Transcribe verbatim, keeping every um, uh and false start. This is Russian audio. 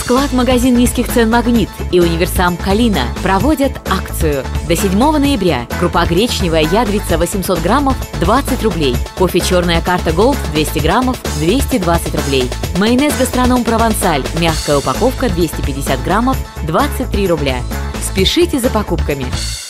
Склад-магазин низких цен «Магнит» и универсам «Калина» проводят акцию. До седьмого ноября крупа гречневая ядрица восемьсот граммов – двадцать рублей. Кофе «Черная карта Голд» двести граммов – двести двадцать рублей. Майонез «Гастроном Провансаль» мягкая упаковка двести пятьдесят граммов – двадцать три рубля. Спешите за покупками!